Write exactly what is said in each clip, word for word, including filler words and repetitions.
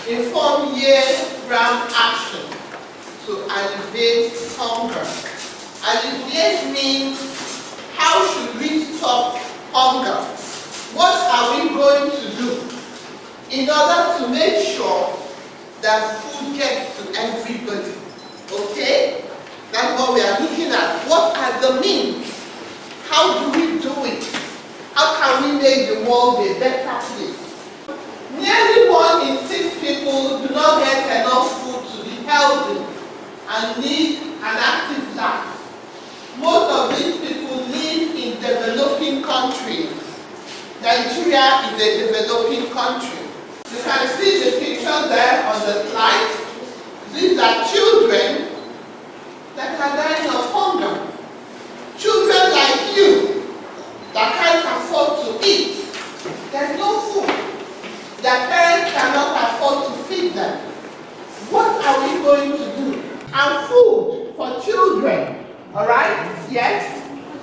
inform year-round action to alleviate hunger. Alleviate means how should we stop hunger? What are we going to do in order to make sure that food gets to everybody? Okay? That's what we are looking at. What are the means? How do we do it? How can we make the world a better place? Nearly one in six people do not get enough food to be healthy and need an active life. Most of these people live in developing countries. Nigeria is a developing country. You can see the picture there on the slide. These are children that are dying of hunger. Children like you that can't afford to eat. There's no food. Their parents cannot afford to feed them. What are we going to do? And food for children. Alright? Yes?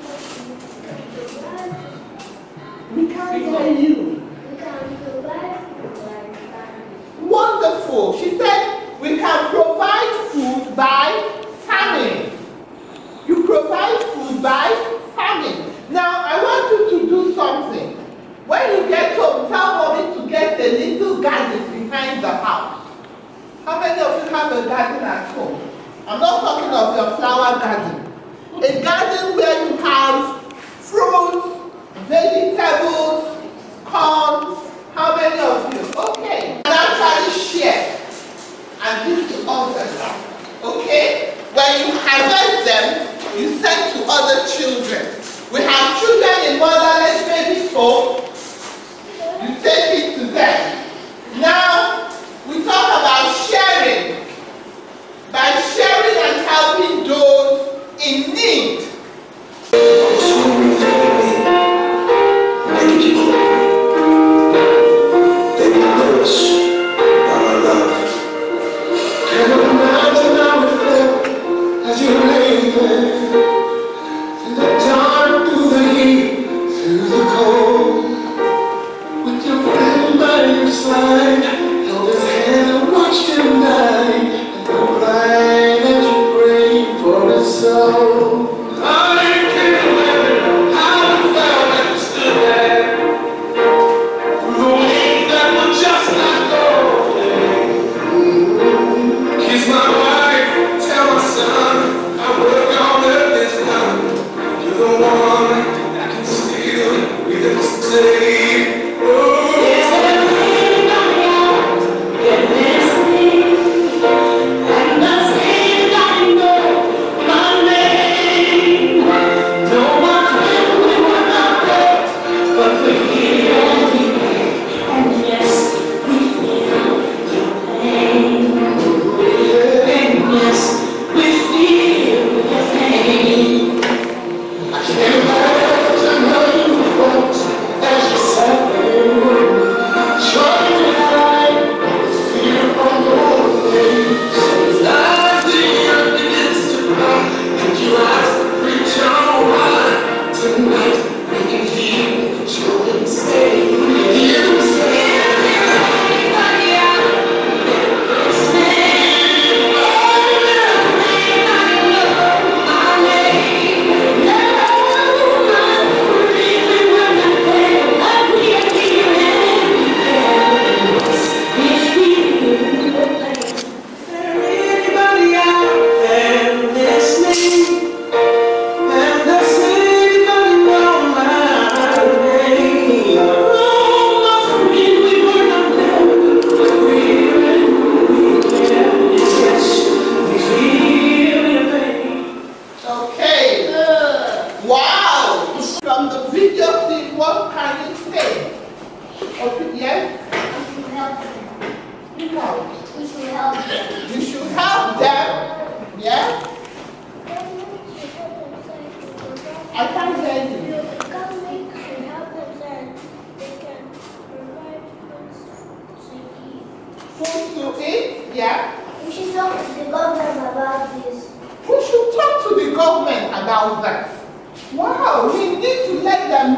We can't hear you. Wonderful. She said we can provide food by farming. You provide food by farming. Now I want you to do something. When you get home, tell mommy to get a little garden behind the house. How many of you have a garden at home? I'm not talking of your flower garden. A garden where you have fruits, vegetables, corn. How many of you? Okay. And actually share and give to others. Okay? When you harvest them, you send to other children. We have children in motherless babies home. You take it to them. Now, we talk about sharing. By sharing and helping those in need.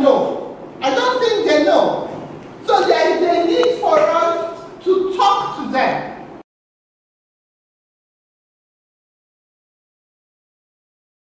So there is a need for us to talk to them.